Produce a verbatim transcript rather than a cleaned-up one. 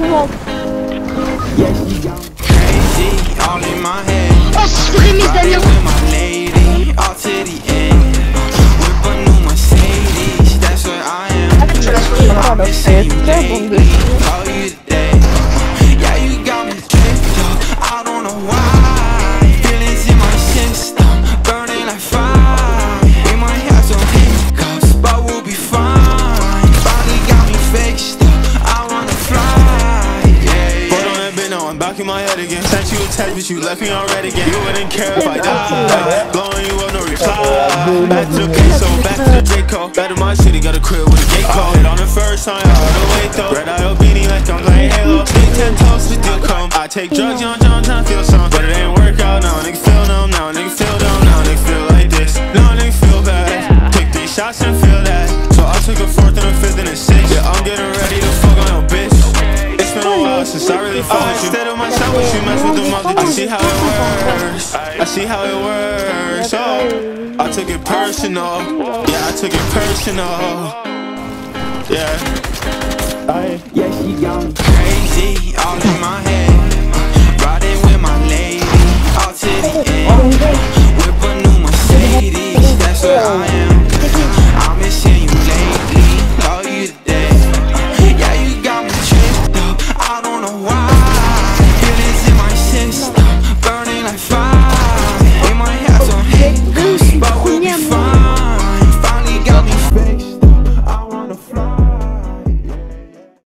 Yeah, she gone crazy, all in my head. Oh, Riding with my lady, all to the end. Whip a new Mercedes, that's what I am. I'm missing you lately, call you today. Yeah, you got me tripped up, I don't know why. Feelings in my system, burning like fire. We might have some hiccups, but we'll be fine. Body got me fixed up, I wanna fly. Yeah, Put on that bit, now I'm back in my head again. Sent you a text, but you left me on red again. You wouldn't care if I died. Blowing you up, no reply. Back to the peso, back to the J-Co. Back to my city, got a crib with a gate code. Hit on the first time, I heard the wait though. Red eye beanie like I'm playing Halo. Big ten toes, but still come. I take drugs, young John, trying to feel some. But it ain't work out now, nigga feel numb now. Nigga feel dumb now, nigga feel like this. Now nigga feel bad. Take three shots and feel that. So I took a fourth and a fifth and a sixth. Yeah, I'm getting ready to fuck on your bitch. It's been a while since I really fought with you. Instead of myself, but you mess with the mother. I see how it works. I see how it works. Oh, I took it personal. Yeah, I took it personal. Yeah. yeah, she gone crazy,